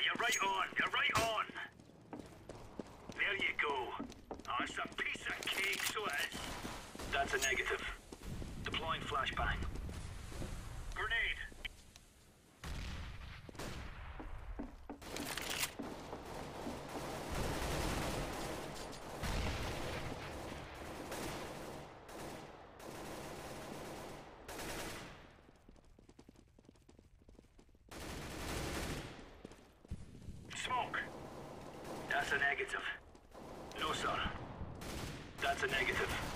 you're right on. You're right on. There you go. Oh, it's a piece of cake, so it is. That's a negative. Deploying flashbang. Grenade. Smoke. That's a negative. No, sir. That's a negative.